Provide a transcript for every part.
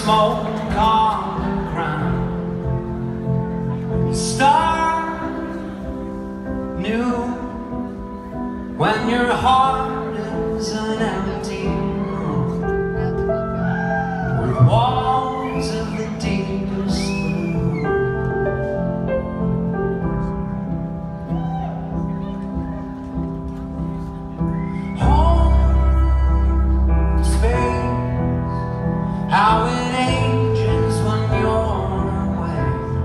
smoke on the ground. The start new when your heart is an empty room with walls of the deepest blue. Home space, how it ages when you're away.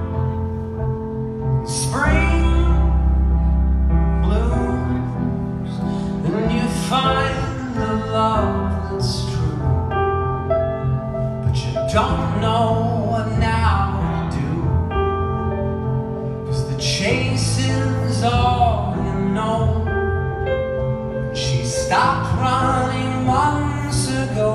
Spring blooms and you find the love that's true, but you don't know what now to do, 'cause the chase is all you know. She stopped running months ago.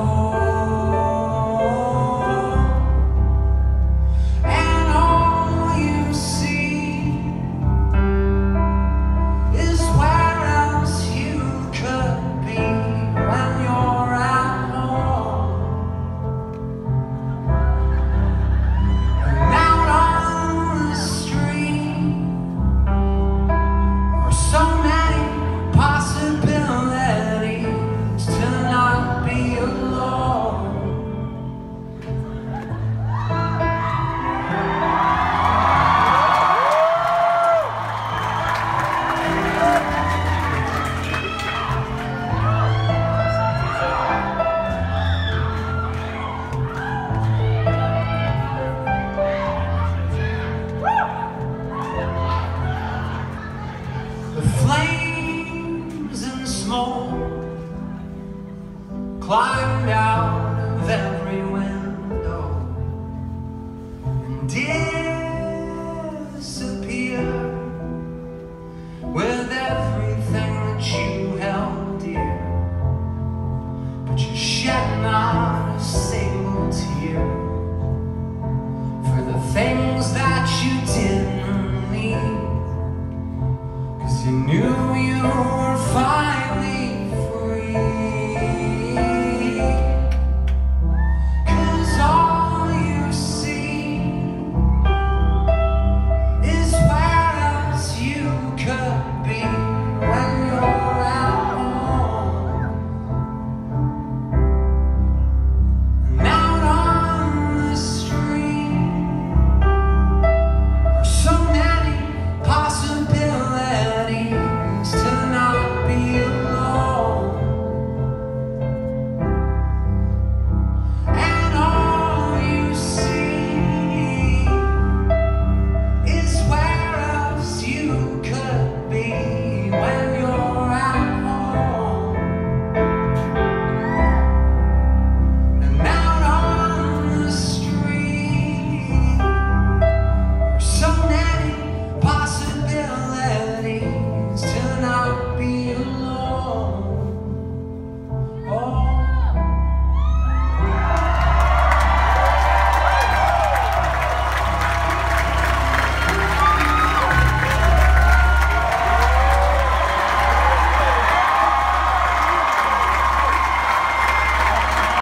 Flames and smoke climbed out of every window and did